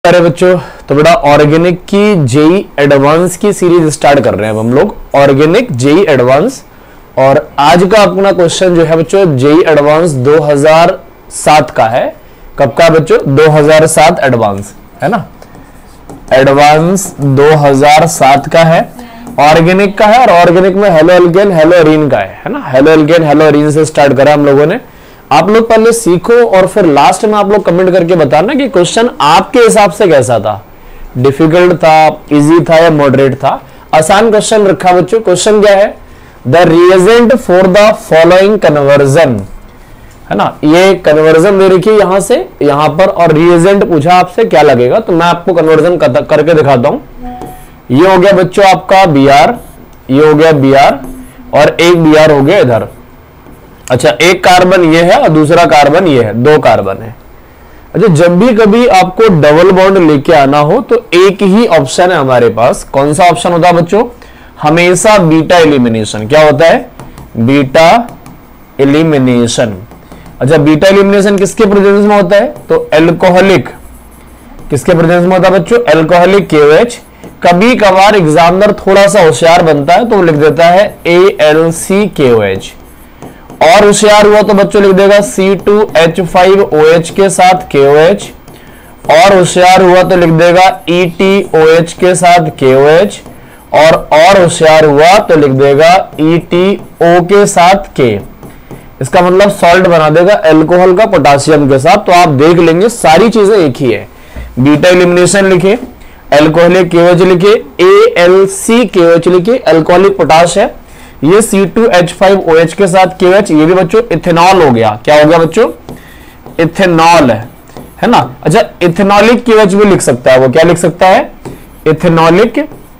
अरे बच्चों, तो बेटा ऑर्गेनिक की जेई एडवांस की सीरीज स्टार्ट कर रहे हैं हम लोग। ऑर्गेनिक जेई एडवांस, और आज का अपना क्वेश्चन जो है बच्चों जेई एडवांस 2007 का है। कब का बच्चों? 2007 एडवांस है ना। एडवांस 2007 का है, ऑर्गेनिक का है, और ऑर्गेनिक में हेलो एल्केन हेलो एरीन का है ना। हेलो एल्केन हेलो एरीन से स्टार्ट करा हम लोगों ने। आप लोग पहले सीखो और फिर लास्ट में आप लोग कमेंट करके बताना कि क्वेश्चन आपके हिसाब से कैसा था, डिफिकल्ट था, इजी था या मॉडरेट था। आसान क्वेश्चन रखा बच्चों। क्वेश्चन क्या है? The reagent for the following conversion, है ना। ये कन्वर्जन दे रखी है यहां से यहां पर, और रिएजेंट पूछा आपसे क्या लगेगा, तो मैं आपको कन्वर्जन करके दिखाता हूं। ये हो गया बच्चों आपका Br, ये हो गया Br, और एक Br हो गया इधर। अच्छा, एक कार्बन ये है और दूसरा कार्बन ये है, दो कार्बन है। अच्छा, जब भी कभी आपको डबल बॉन्ड लेके आना हो तो एक ही ऑप्शन है हमारे पास। कौन सा ऑप्शन होता है बच्चों? हमेशा बीटा एलिमिनेशन। क्या होता है? Beta elimination. अच्छा, बीटा एलिमिनेशन किसके प्रेजेंस में होता है? तो एल्कोहलिक। किसके प्रेजेंस में होता है बच्चों? Alcoholic KOH। कभी कभार एग्जामिनर थोड़ा सा होशियार बनता है तो वो लिख देता है AlCKOH, और होशियार हुआ तो बच्चों लिख देगा C2H5OH के साथ KOH, और होशियार हुआ तो लिख देगा ETOH के साथ KOH, और होशियार हुआ तो लिख देगा ETO के साथ K। इसका मतलब सॉल्ट बना देगा अल्कोहल का पोटासियम के साथ। तो आप देख लेंगे सारी चीजें एक ही है। बीटा एलिमिनेशन लिखे, अल्कोहलिक KOH लिखे, AlCKOH लिखे, अल्कोहलिक पोटाश है, ये C2H5OH के साथ KOH, ये भी बच्चों इथेनॉल हो गया। क्या हो गया बच्चों? इथेनॉल है ना। अच्छा, इथेनॉलिक KOH भी लिख सकता है वो। क्या लिख सकता है? Ethanolic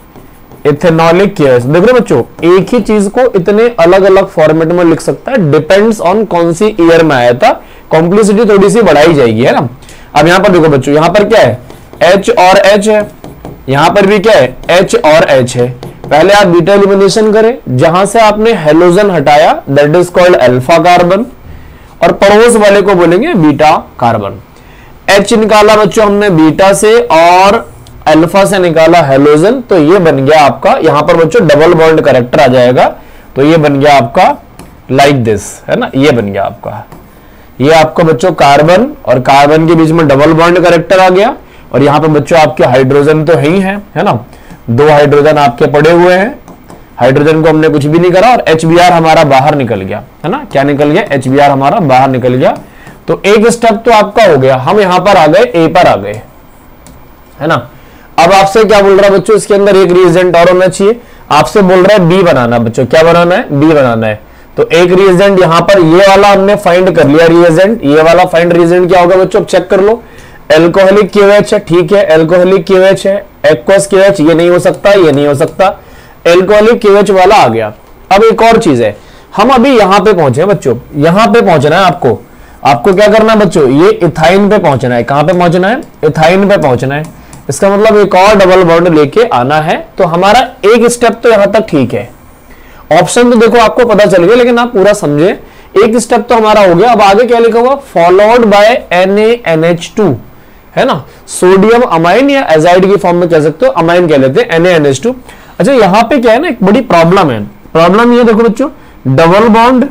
KOH। देख रहे बच्चों, एक ही चीज को इतने अलग अलग फॉर्मेट में लिख सकता है, डिपेंड्स ऑन कौन सी ईयर में आया था। कॉम्प्लिसिटी थोड़ी सी बढ़ाई जाएगी, है ना। अब यहां पर देखो बच्चों, यहां पर क्या है? H और H है, यहां पर भी क्या है? H और H है। पहले आप बीटा एलिमिनेशन करें, जहां से आपने हेलोजन हटाया, that is called alpha carbon, और पड़ोस वाले को बोलेंगे बीटा कार्बन। H निकाला बच्चों हमने बीटा से, और अल्फा से निकाला हेलोजन, तो ये बन गया आपका, यहां पर बच्चों डबल बॉन्ड कैरेक्टर आ जाएगा। तो ये बन गया आपका लाइक दिस, है ना। ये बन गया आपका, ये आपका बच्चों कार्बन और कार्बन के बीच में डबल बॉन्ड कैरेक्टर आ गया। और यहां पर बच्चों आपके हाइड्रोजन तो है ना। दो हाइड्रोजन आपके पड़े हुए हैं, हाइड्रोजन को हमने कुछ भी नहीं करा, और HBr हमारा बाहर निकल गया, है ना। क्या निकल गया? HBr हमारा बाहर निकल गया। तो एक स्टेप तो आपका हो गया। हम यहां पर आ गए, A पर आ गए, है ना। अब आपसे क्या बोल रहा है बच्चों? इसके अंदर एक रिएजेंट और होना चाहिए। आपसे बोल रहा है B बनाना बच्चों। क्या बनाना है? B बनाना है। तो एक रिएजेंट यहां पर ये वाला हमने फाइंड कर लिया रिएजेंट। ये वाला फाइंड रिएजेंट क्या होगा बच्चों? चेक कर लो। एल्कोहलिक KOH है, ठीक है, एल्कोहलिक KOH है। एक्वस KOH ये नहीं हो सकता, ये नहीं हो सकता, एल्कोहलिक KOH वाला आ गया। अब एक और चीज है, हम अभी यहां पे पहुंचे बच्चों, यहां पे पहुंचना है आपको क्या करना है बच्चों? ये इथाइन पे पहुंचना है। कहां पे पहुंचना है? इथाइन पे पहुंचना है। इसका मतलब एक और डबल बॉन्ड लेके आना है। तो हमारा एक स्टेप तो यहां तक ठीक है। ऑप्शन तो देखो आपको पता चल गया, लेकिन आप पूरा समझे। एक स्टेप तो हमारा हो गया। अब आगे क्या लिखा हुआ? फॉलोड बाय NaNH2, है ना। सोडियम अमाइन या एजाइड की फॉर्म में कह सकते हो, अमाइन कह लेते हैं, NaNH2। अच्छा, यहां पे क्या है ना, एक बड़ी प्रॉब्लम है। प्रॉब्लम ये देखो बच्चों, डबल बॉन्ड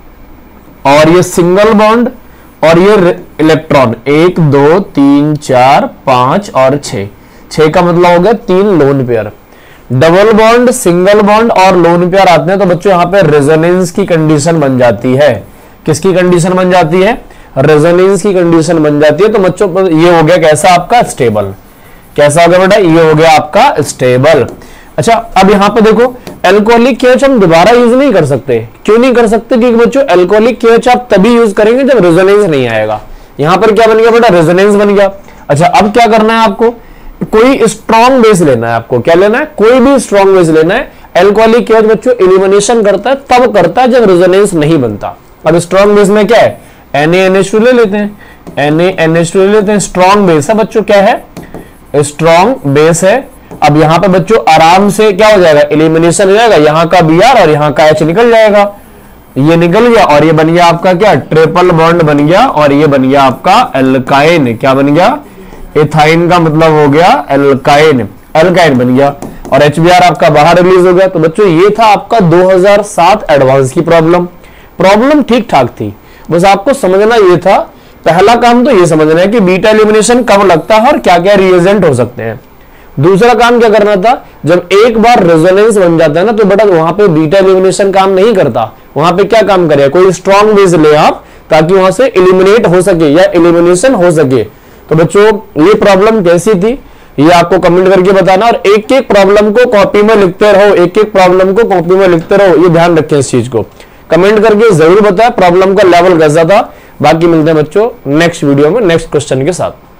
और ये सिंगल बॉन्ड और ये इलेक्ट्रॉन, 1 2 3 4 5 और 6 का मतलब हो गया 3 lone pair. Double bond, single bond और लोन पेयर आते हैं तो बच्चों यहां पे रेजोनेंस की कंडीशन बन जाती है। किसकी कंडीशन बन जाती है? रेजोनेंस की कंडीशन बन जाती है। तो बच्चों ये हो गया कैसा आपका? स्टेबल। कैसा हो गया बेटा? ये हो गया आपका स्टेबल। अच्छा, अब यहां पे देखो, अल्कोहलिक KOH हम दोबारा यूज नहीं कर सकते। क्यों नहीं कर सकते? क्योंकि बच्चों अल्कोहलिक KOH आप तभी यूज करेंगे जब रेजोनेंस नहीं आएगा। यहां पर क्या बन गया बेटा? रेजोनेंस बन गया। अच्छा, अब क्या करना है आपको? कोई स्ट्रॉन्ग बेस लेना है आपको। क्या लेना है? कोई भी स्ट्रॉन्ग बेस लेना है। अल्कोहलिक KOH बच्चों एलिमिनेशन करता है, तब करता है जब रेजोनेंस नहीं बनता। अब स्ट्रॉन्ग बेस में क्या है? NaNH2 ले लेते हैं, NaNH2 ले लेते हैं। स्ट्रॉन्ग बेस है बच्चों, क्या है? स्ट्रॉन्ग बेस है। अब यहां पे बच्चों आराम से क्या हो जाएगा? एलिमिनेशन हो जाएगा। यहां का Br और यहां का H निकल जाएगा। ये निकल गया और ये बन गया आपका क्या, ट्रिपल बॉन्ड बन गया और ये बन गया आपका एल्काइन। क्या बन गया, एथाइन का मतलब हो गया एल्काइन, एल्काइन बन गया, और HBr आपका बाहर रिलीज हो गया। तो बच्चों ये था आपका 2007 एडवांस की प्रॉब्लम ठीक ठाक थी, बस आपको समझना ये था, पहला काम तो ये समझना है कि बीटा एलिमिनेशन कब लगता है और क्या क्या रिएजेंट हो सकते हैं। दूसरा काम क्या करना था, जब एक बार रेजोनेंस बन जाता है ना तो बेटा वहां पे बीटा एलिमिनेशन काम नहीं करता, वहां पे क्या काम करे, कोई स्ट्रॉन्ग बेस ले आप ताकि वहां से एलिमिनेट हो सके या एलिमिनेशन हो सके। तो बच्चों ये प्रॉब्लम कैसी थी ये आपको कमेंट करके बताना, और एक एक प्रॉब्लम को कॉपी में लिखते रहो, एक एक प्रॉब्लम को कॉपी में लिखते रहो, ये ध्यान रखें इस चीज को। कमेंट करके जरूर बताएं प्रॉब्लम का लेवल कैसा था। बाकी मिलते हैं बच्चों नेक्स्ट वीडियो में नेक्स्ट क्वेश्चन के साथ।